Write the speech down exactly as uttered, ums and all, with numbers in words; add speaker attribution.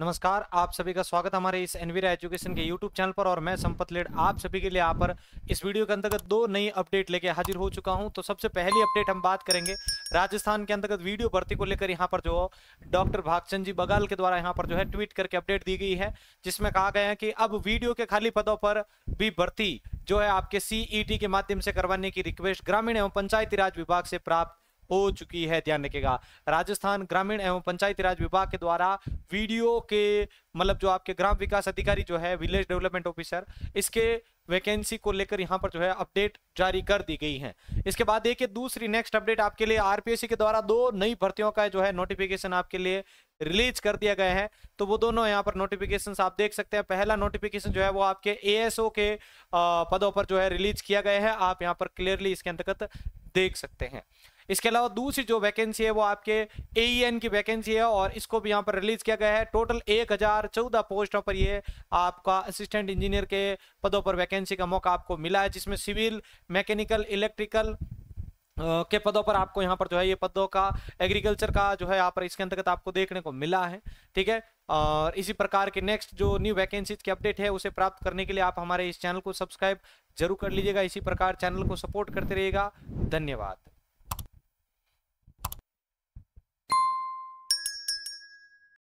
Speaker 1: नमस्कार, आप सभी का स्वागत है हमारे इस एनवीरा एजुकेशन के यूट्यूब चैनल पर। और मैं संपत लेड आप सभी के लिए यहाँ पर इस वीडियो के अंतर्गत दो नई अपडेट लेके हाजिर हो चुका हूं। तो सबसे पहली अपडेट हम बात करेंगे राजस्थान के अंतर्गत वीडियो भर्ती को लेकर। यहाँ पर जो डॉक्टर भागचंद जी बगाल के द्वारा यहाँ पर जो है ट्वीट करके अपडेट दी गई है, जिसमें कहा गया है कि अब वीडियो के खाली पदों पर भी भर्ती जो है आपके सीईटी के माध्यम से करवाने की रिक्वेस्ट ग्रामीण एवं पंचायती राज विभाग से प्राप्त हो चुकी है। ध्यान रखिएगा, राजस्थान ग्रामीण एवं पंचायती राज विभाग के द्वारा वीडियो के मतलब जो आपके ग्राम विकास अधिकारी जो है विलेज डेवलपमेंट ऑफिसर, इसके वैकेंसी को लेकर यहां पर जो है अपडेट जारी कर दी गई है। इसके बाद देखिए दूसरी नेक्स्ट अपडेट आपके लिए आरपीएससी के द्वारा दो नई भर्तियों का जो है नोटिफिकेशन आपके लिए रिलीज कर दिया गया है। तो वो दोनों यहाँ पर नोटिफिकेशंस आप देख सकते हैं। पहला नोटिफिकेशन जो है वो आपके एएसओ के पदों पर जो है रिलीज किया गया है, आप यहाँ पर क्लियरली इसके अंतर्गत देख सकते हैं। इसके अलावा दूसरी जो वैकेंसी है वो आपके एईएन की वैकेंसी है और इसको भी यहाँ पर रिलीज किया गया है। टोटल एक हजार चौदह पोस्टों पर ये आपका असिस्टेंट इंजीनियर के पदों पर वैकेंसी का मौका आपको मिला है, जिसमें सिविल, मैकेनिकल, इलेक्ट्रिकल के पदों पर आपको यहाँ पर जो है ये पदों का एग्रीकल्चर का जो है यहाँ पर इसके अंतर्गत आपको देखने को मिला है। ठीक है, और इसी प्रकार के नेक्स्ट जो न्यू वैकेंसीज की अपडेट है उसे प्राप्त करने के लिए आप हमारे इस चैनल को सब्सक्राइब जरूर कर लीजिएगा। इसी प्रकार चैनल को सपोर्ट करते रहिएगा। धन्यवाद।